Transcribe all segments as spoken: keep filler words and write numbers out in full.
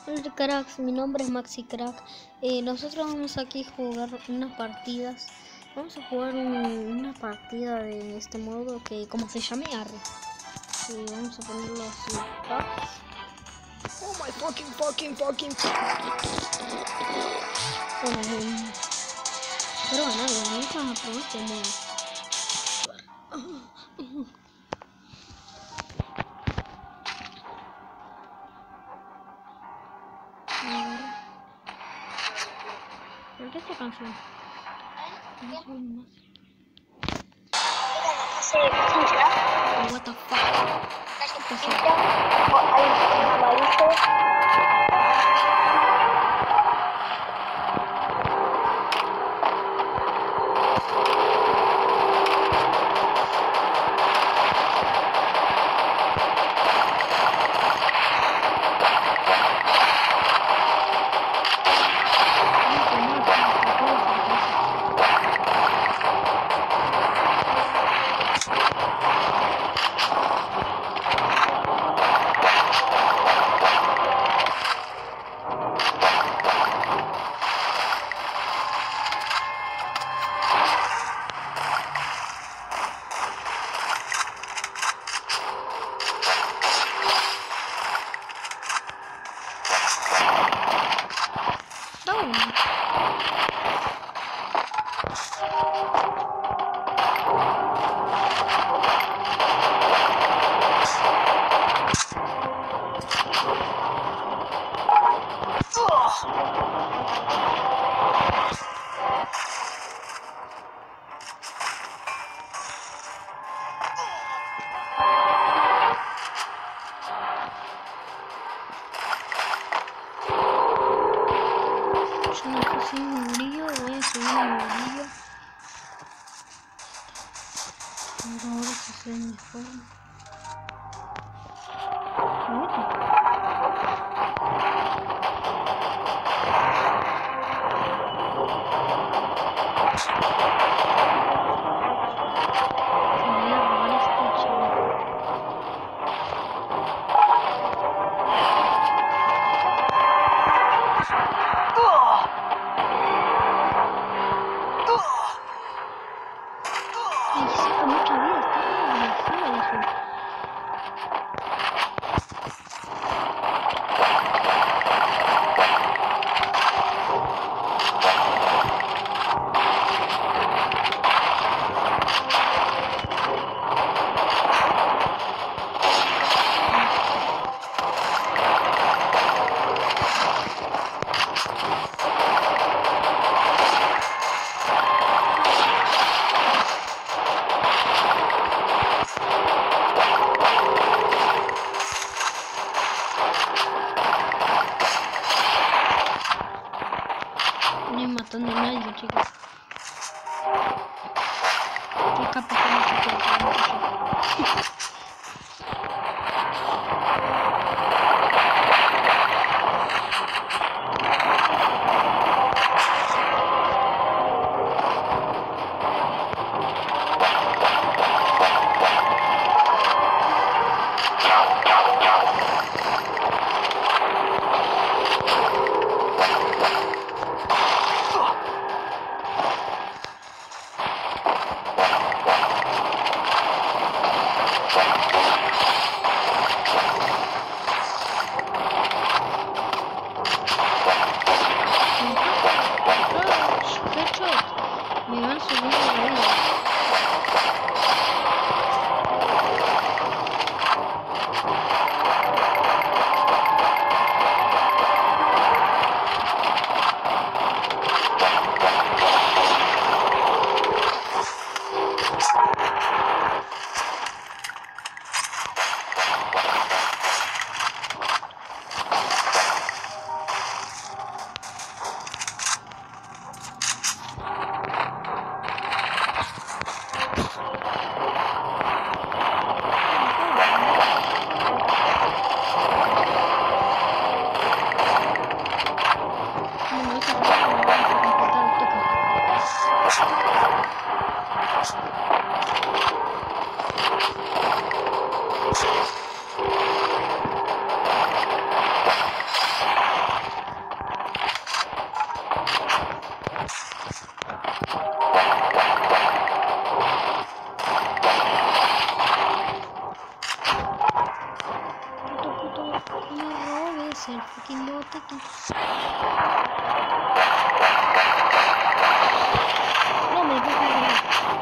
Hola cracks, mi nombre es Maxi Crack. Eh, nosotros vamos aquí a jugar unas partidas. Vamos a jugar un, una partida de este modo que como se llame arre. Y vamos a ponerlo así. Oh my fucking fucking fucking. Bueno, um, pero bueno, vamos a probar este modo. ¿Por qué esta canción? Oh, what the fuck? ¿Qué un murillo, voy a subir un murillo. Pero ahora se hace mejor. No estoy matando a nadie, chicos. Qué capa que me quito. hacer el fucking Yoteki. No me dejes.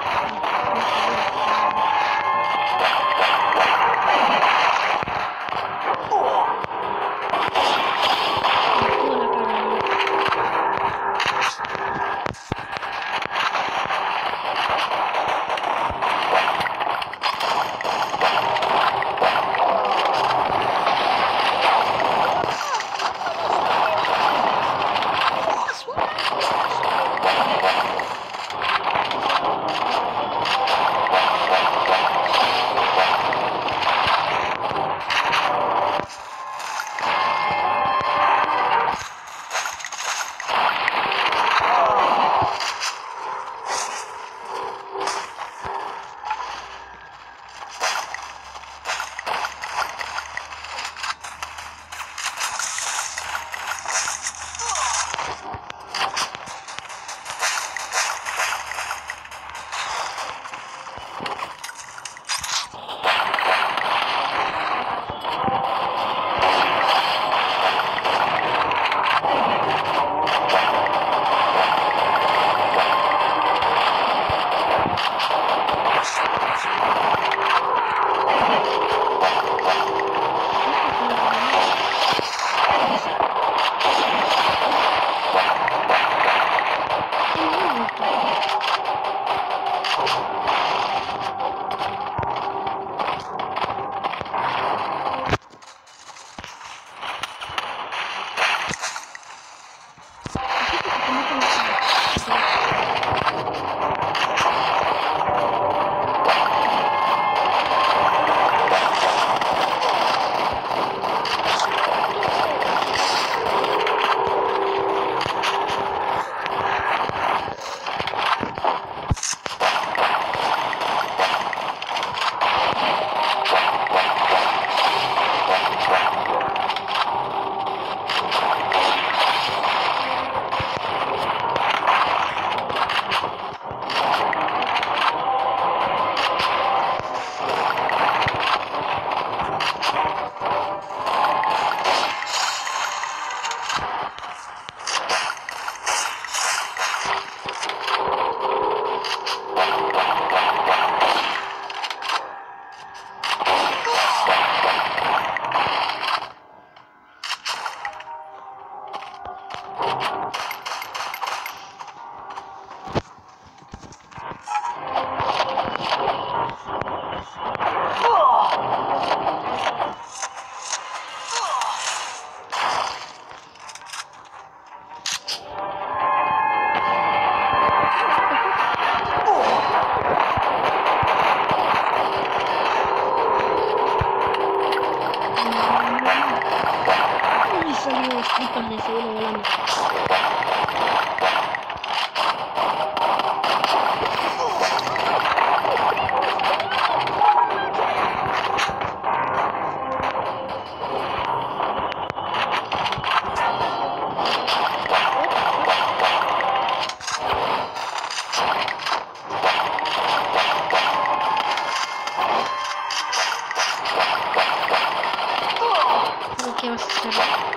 ¿Qué vas a hacer?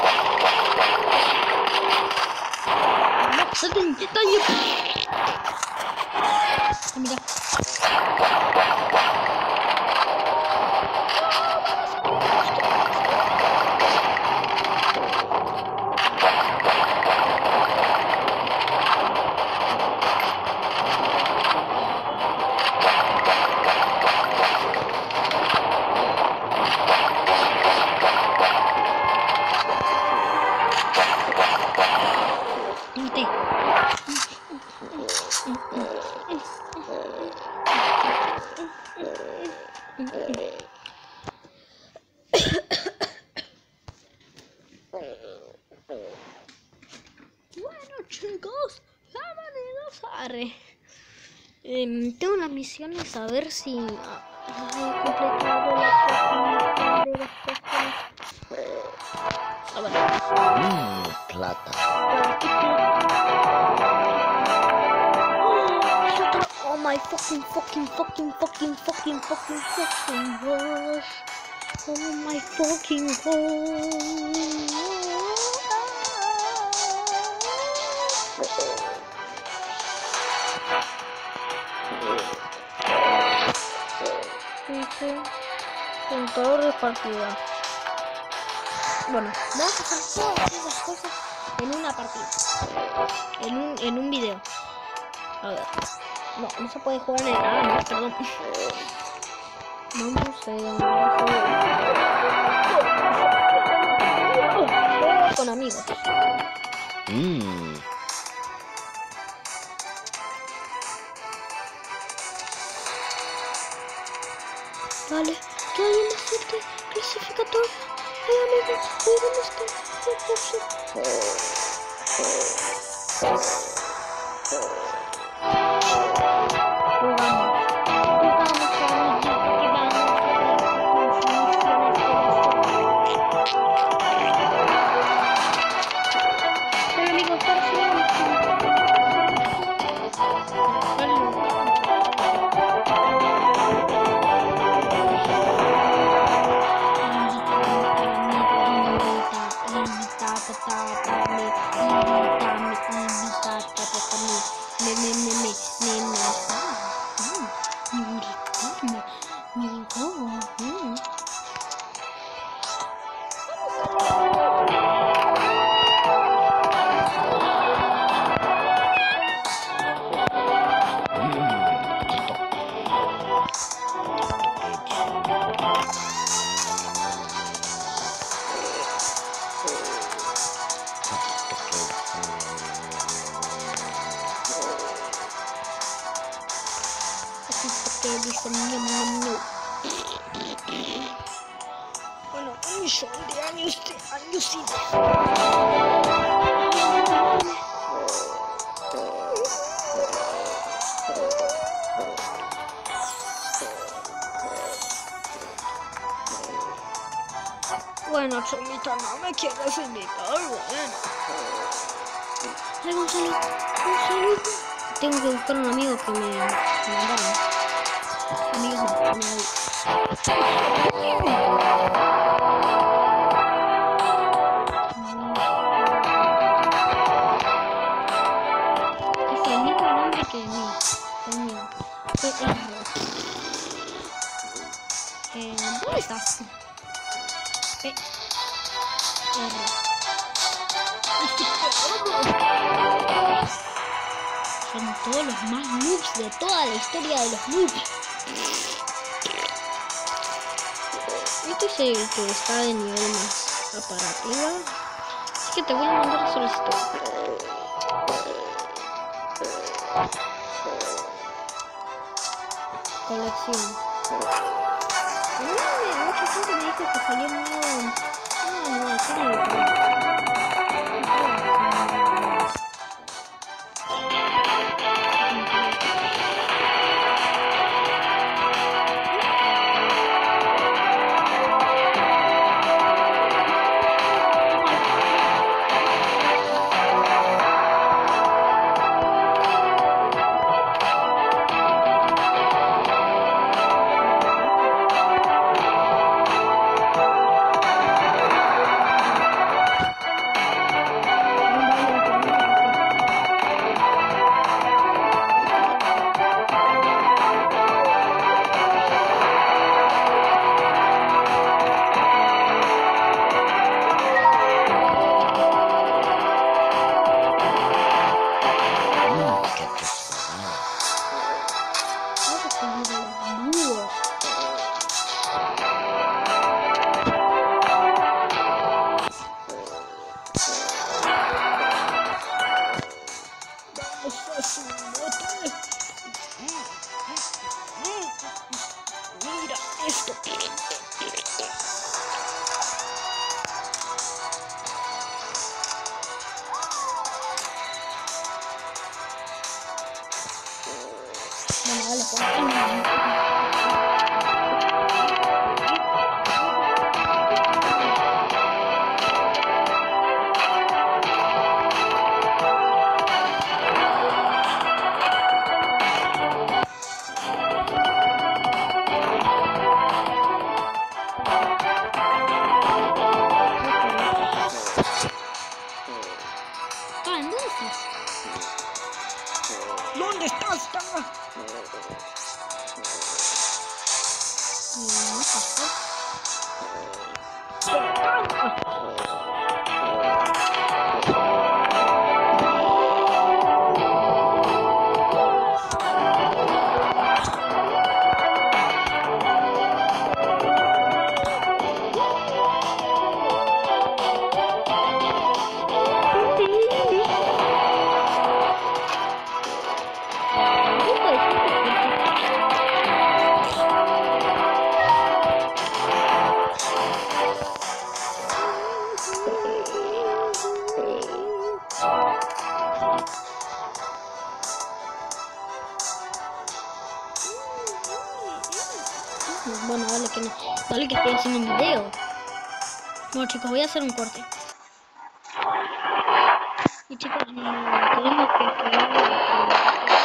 No, salten, daño. Mira. Vente. Bueno, chicos, bienvenidos a Arre. Eh, tengo una misión de saber si ah, he completado las de las cuestiones. A ver. Mmm, plata. Oh my fucking fucking fucking fucking fucking fucking fucking gosh. Oh my fucking gosh. Dice contador de partida. Bueno, vamos a hacer todas esas cosas en una partida. En un, en un video. A ver. No, no se puede jugar en nada, no, perdón. Vamos a jugar con amigos. Mmm. Vale, ya hay una suerte clasificatoria. Ay, amigos, ¿dónde está? Bueno, un millón de años de años y bueno, Chomita, no me quieres invitar, bueno. Ay, Gonzalo, Gonzalo. Tengo que buscar un amigo que me, me mandaron. Amigos, no, amigos. Es el mismo nombre que mí. El mío. P R. Eh, ¿Dónde estás? P R. Son todos los más noobs de toda la historia de los noobs. Este es el que está de nivel más aparativa. Así que te voy a mandar la solicitud. Colección. Mucha gente me dijo que salió nuevo. No, no, sí, no. haciendo un video. Bueno chicos, voy a hacer un corte. Y chicos, eh, tenemos que jugar.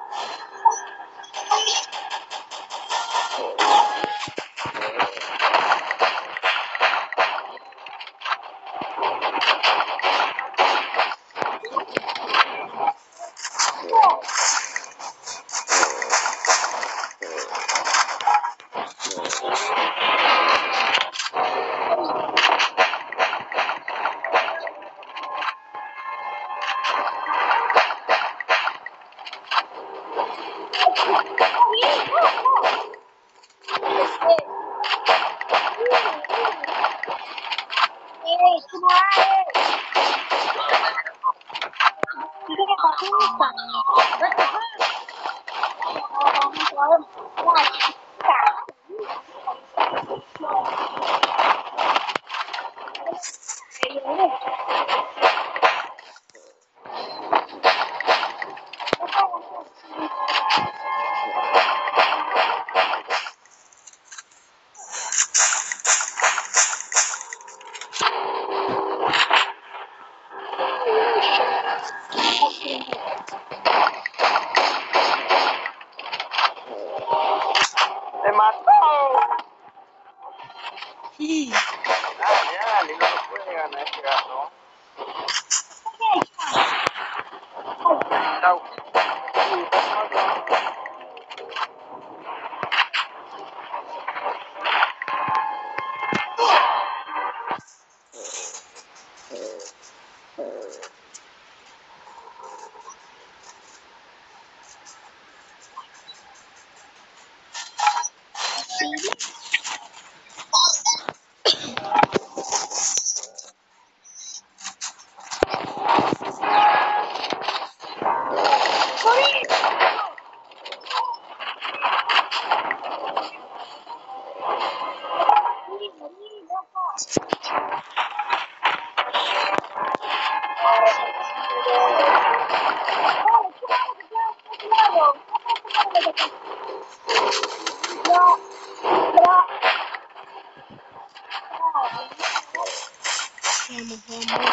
¡Me mató! Sí. Dale, dale, no lo puede ganar este gato. Chau. Vamos, vamos.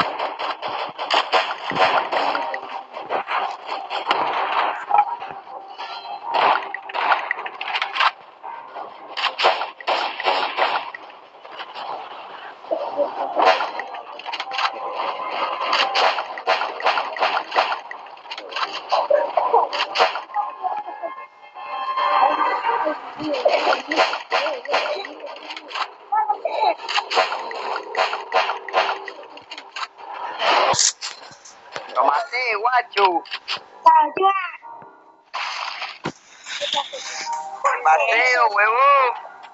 Lo maté, guacho. Mateo, huevón.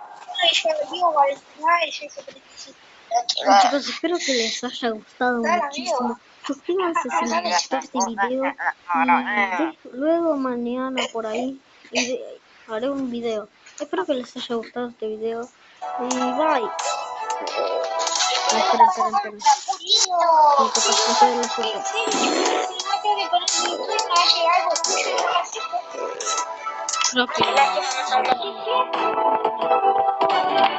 Bueno, chicos, espero que les haya gustado muchísimo. Suscríbanse si les gustó este video. Y de- luego mañana por ahí ide- haré un video. Espero que les haya gustado este video. Y bye. Ah, esperen, esperen, esperen. Tengo que pasar la foto. Creo que...